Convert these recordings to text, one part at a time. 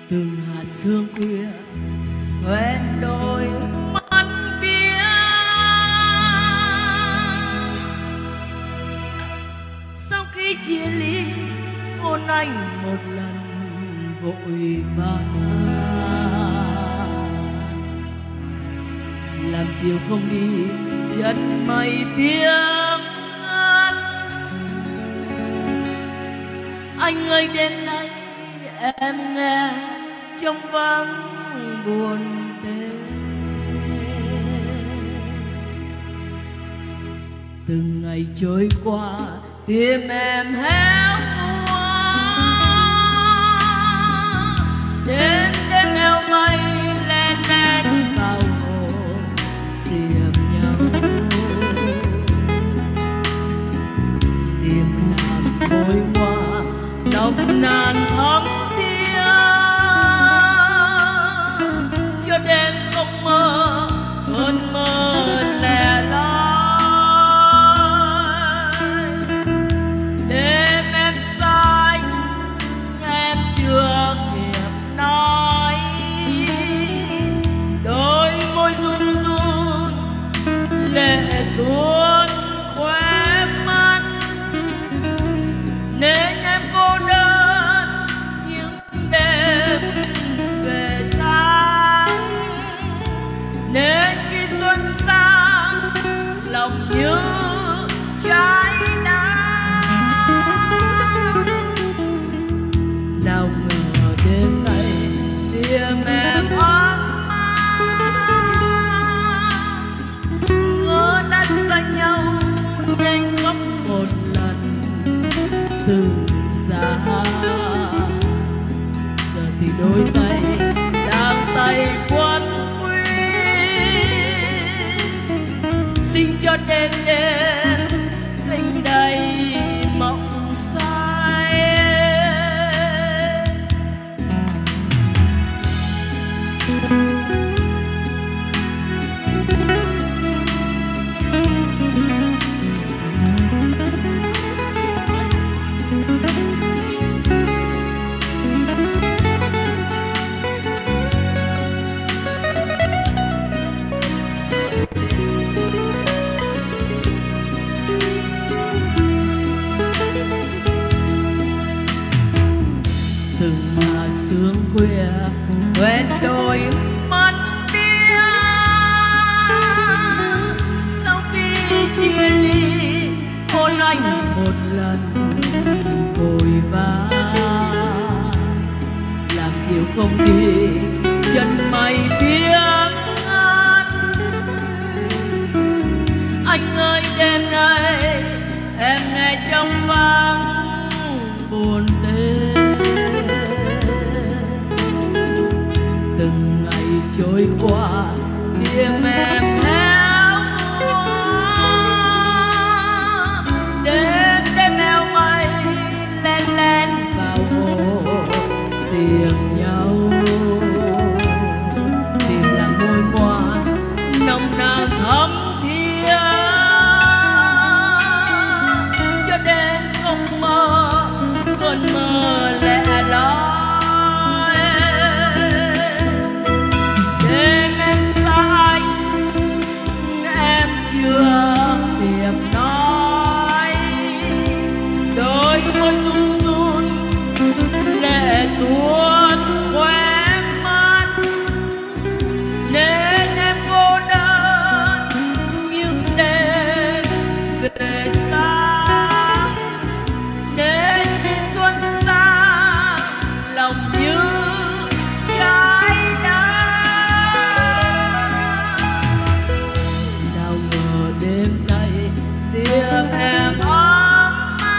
từng hạt sương khuya quen đôi mắt bia. Sau khi chia ly hôn anh một lần vội vã, làm chiều không đi chân mây tiếng ngân. Anh ơi đêm nay em nghe trong vắng buồn đêm. Từng ngày trôi qua tim em héo úa, đêm đêm eo mây len len vào hồ tìm nhau. Tìm làm môi hoa nồng nàn thắm tiếng, cho đêm không mơ cơn mơ lẻ loi. Đêm em xanh em chưa kịp nói, đôi môi run run lệ tuôn khóe mắt. Nên em cô đơn những đêm về sáng, nên khi xuân sang lòng như trái nắng. Nào ngờ đêm nay tim em ấm áp, ngỡ đã xa nhau nhanh góc một lần từ xa. Giờ thì đôi tay đang tay quấn quýt, xin cho đêm đêm tình đầy mộng say. Từng mà sương khuya quen đôi mắt bia. Sau khi chia ly hôn anh một lần vội vã, làm chiều không đi chân mây tiếng ngân. Anh ơi đêm nay em nghe trong vắng buồn đêm. Từng ngày trôi qua tim em héo úa, đêm đêm eo mây len len vào hồ tìm nhau. Tìm là môi hoa nồng nàn thắm thiết, cho đêm không mơ cơn mơ lẻ loi. Chưa kịp nói, đôi môi run run lệ tuôn khóe mắt. Nên em cô đơn những đêm về xa, nên khi xuân sang lòng như trái đêm nay tim em ấm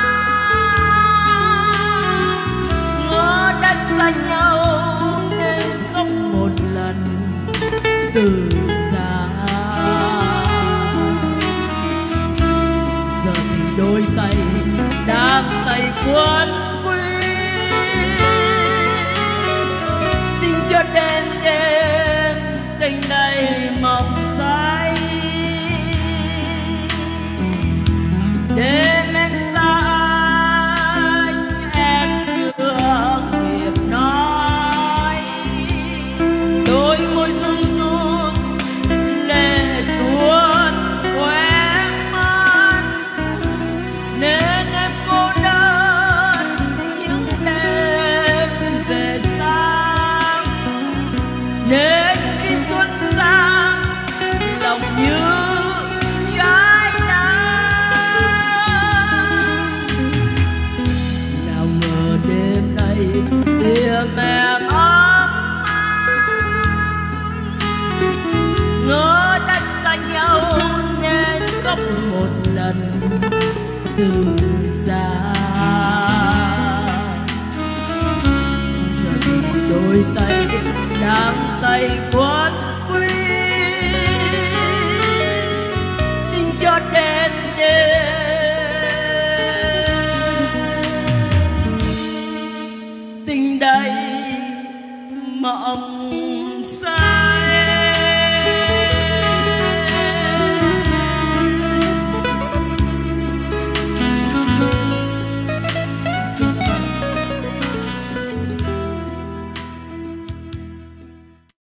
áp, ngỡ đã xa nhau nên khóc một lần từ xa. Giờ thì đôi tay đang tay quấn quýt, xin cho đêm đêm tình đầy mộng say. Đêm em xa anh em chưa kịp nói, từ xa. Giờ thì đôi tay đang tay quấn quy, xin cho đến tình đây mộng xa.